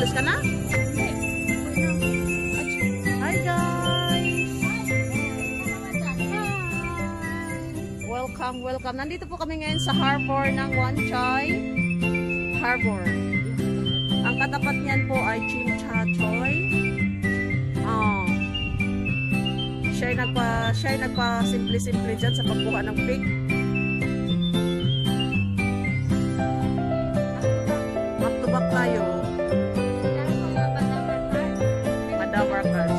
Alis ka na? Hi guys! Welcome, welcome. Nandito po kami ngayon sa harbor ng Wan Chai Harbor. Ang katapat niyan po ay Chim Cha Choy. Siya nagpa simple-simple dyan sa pagkuha ng pig. Back-to-back tayo. Madabarkas.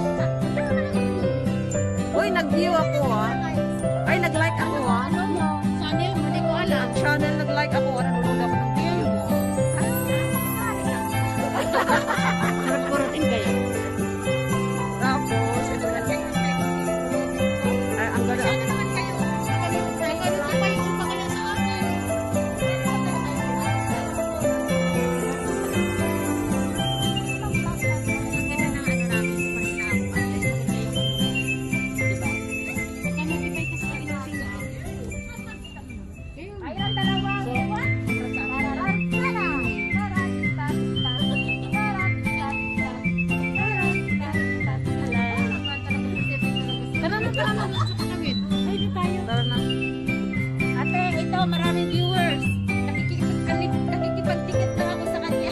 Uy, nag-view ako ha. Ay, nag-like ako ha. Channel mo, di ko alam. Channel, nag-like ako. Nanonood ako ng view. Harap-kurutin kayo. Tapos, ito na. Ay, ang ganda. Ate, ito maraming viewers. Nakikipag-ticket na ako sa kanya.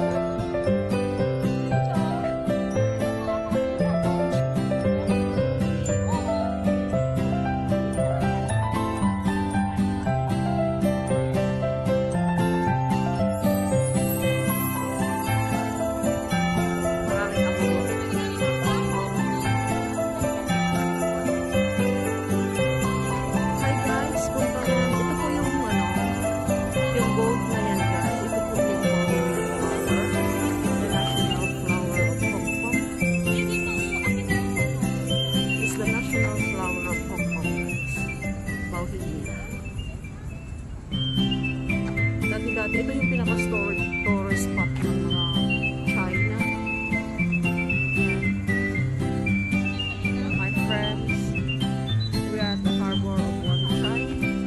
Dati ito yung pinaka-tourist spot ng mga China. My friends, we are at the harbor of Wan Chai.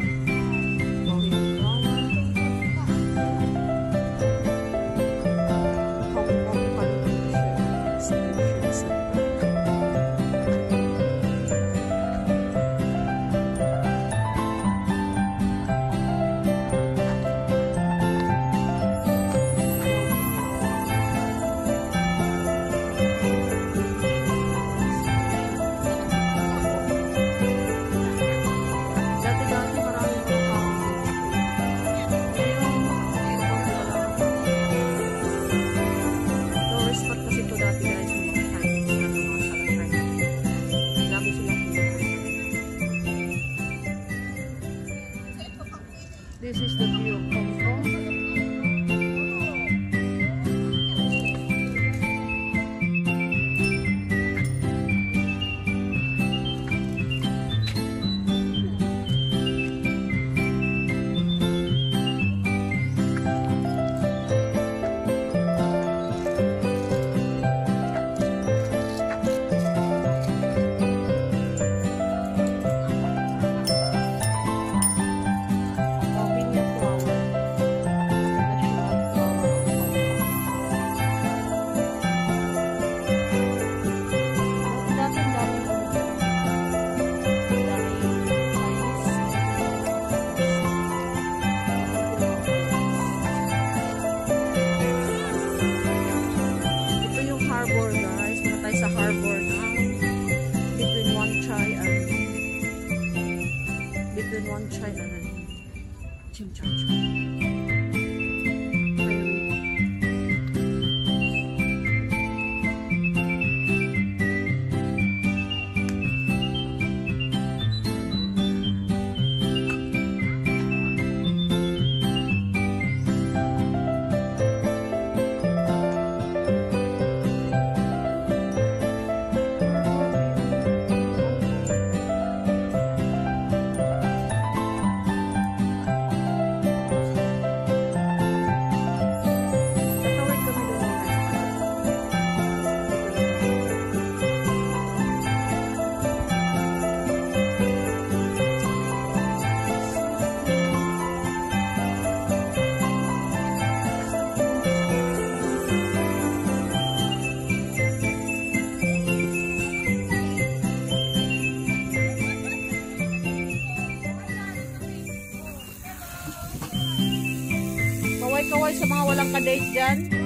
Hongkong Convention Exhibition Center. This is the view of Hongkong. Harbor guys, muna tayo sa harbor na between Wan Chai and Chim Cha Choy. kaway sa mga walang kadate dyan.